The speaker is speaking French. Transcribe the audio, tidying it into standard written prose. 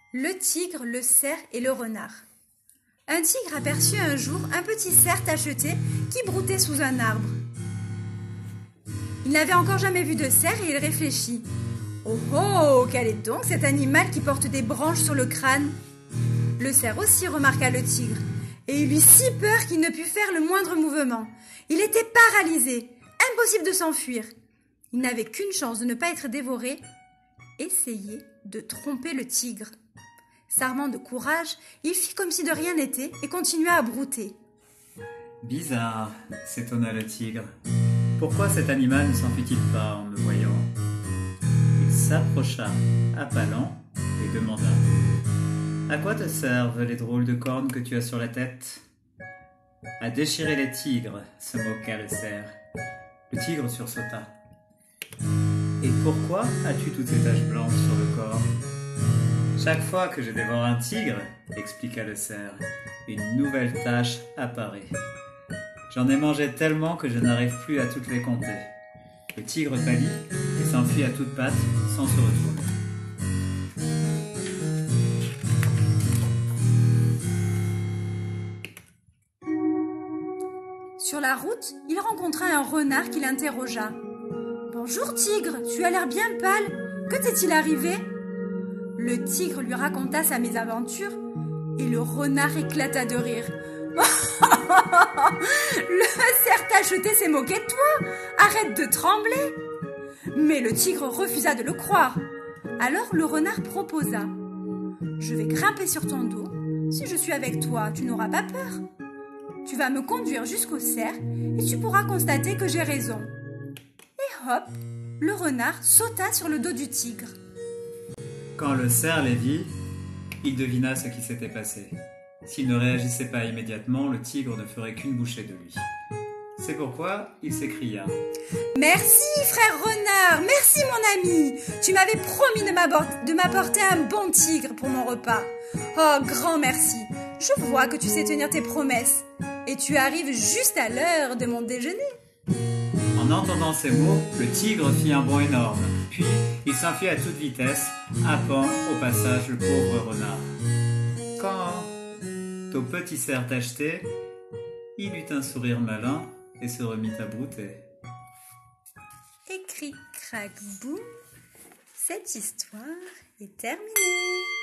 Le tigre, le cerf et le renard. Un tigre aperçut un jour un petit cerf tacheté qui broutait sous un arbre. Il n'avait encore jamais vu de cerf et il réfléchit. Oh oh, quel est donc cet animal qui porte des branches sur le crâne? Le cerf aussi remarqua le tigre, et il eut si peur qu'il ne put faire le moindre mouvement. Il était paralysé, impossible de s'enfuir. Il n'avait qu'une chance de ne pas être dévoré, essayer de tromper le tigre. S'armant de courage, il fit comme si de rien n'était et continua à brouter. Bizarre, s'étonna le tigre. Pourquoi cet animal ne s'enfuit-il pas en me voyant? Il s'approcha à pas lents et demanda: À quoi te servent les drôles de cornes que tu as sur la tête? À déchirer les tigres, se moqua le cerf. Le tigre sursauta. Et pourquoi as-tu toutes ces taches blanches sur le corps? Chaque fois que je dévore un tigre, expliqua le cerf, une nouvelle tache apparaît. J'en ai mangé tellement que je n'arrive plus à toutes les compter. Le tigre pâlit et s'enfuit à toutes pattes sans se retourner. Sur la route, il rencontra un renard qui l'interrogea. « Bonjour tigre, tu as l'air bien pâle. Que t'est-il arrivé ?» Le tigre lui raconta sa mésaventure et le renard éclata de rire. Le cerf tacheté s'est moqué de toi. Arrête de trembler. Mais le tigre refusa de le croire. Alors le renard proposa. Je vais grimper sur ton dos. Si je suis avec toi, tu n'auras pas peur. Tu vas me conduire jusqu'au cerf et tu pourras constater que j'ai raison. Et hop, le renard sauta sur le dos du tigre. Quand le cerf les vit, il devina ce qui s'était passé. S'il ne réagissait pas immédiatement, le tigre ne ferait qu'une bouchée de lui. C'est pourquoi il s'écria: Merci, frère renard, merci mon ami. Tu m'avais promis de m'apporter un bon tigre pour mon repas. Oh, grand merci. Je vois que tu sais tenir tes promesses. Et tu arrives juste à l'heure de mon déjeuner. En entendant ces mots, le tigre fit un bond énorme. Puis, il s'enfuit à toute vitesse, happant au passage le pauvre renard. Quant au petit cerf tacheté, il eut un sourire malin et se remit à brouter. Et cric, crac, boum, cette histoire est terminée.